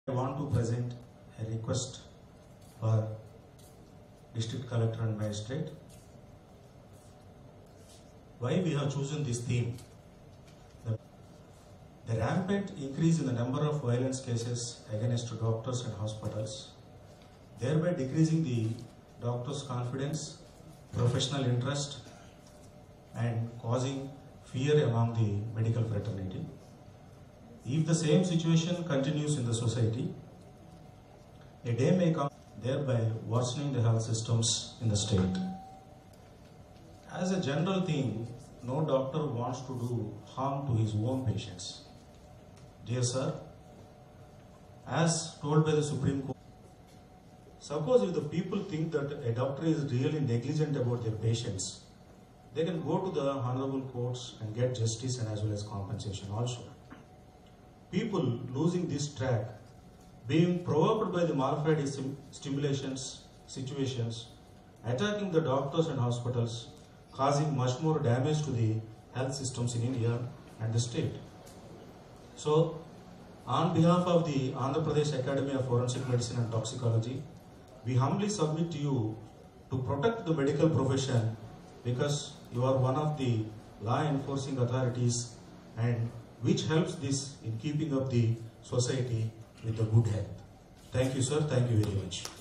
I want to present a request for District Collector and Magistrate. Why we have chosen this theme? The rampant increase in the number of violence cases against doctors and hospitals, thereby decreasing the doctors' confidence, professional interest, and causing fear among the medical fraternity. If the same situation continues in the society, a day may come thereby worsening the health systems in the state. As a general thing, no doctor wants to do harm to his own patients. Dear sir, as told by the Supreme Court, suppose if the people think that a doctor is really negligent about their patients, they can go to the honorable courts and get justice and as well as compensation also. People losing this track, being provoked by the malfide stimulations, situations, attacking the doctors and hospitals, causing much more damage to the health systems in India and the state. So, on behalf of the Andhra Pradesh Academy of Forensic Medicine and Toxicology, we humbly submit to you to protect the medical profession because you are one of the law enforcing authorities and which helps this in keeping up the society with a good health. Thank you, sir. Thank you very much.